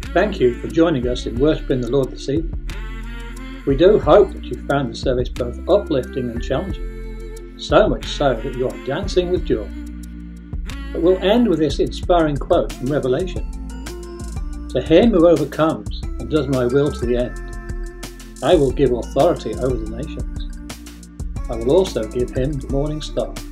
Thank you for joining us in worshipping the Lord this evening. We do hope that you found the service both uplifting and challenging, so much so that you are dancing with joy. But we'll end with this inspiring quote from Revelation. To him who overcomes and does my will to the end, I will give authority over the nations. I will also give him the morning star.